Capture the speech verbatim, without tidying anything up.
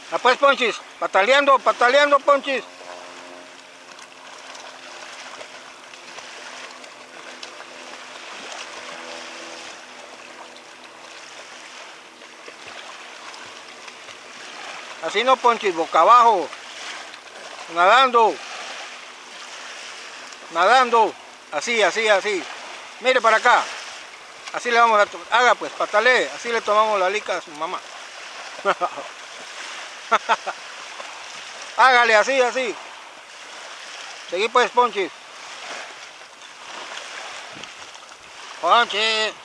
Ah, pues, Ponchis, pataleando, pataleando, Ponchis. Así no, Ponchis, boca abajo. Nadando. Nadando. Así, así, así. Mire para acá. Así le vamos a... Haga pues, patalee. Así le tomamos la lica a su mamá. Hágale así, así. Seguí pues, Ponchis. Ponchis.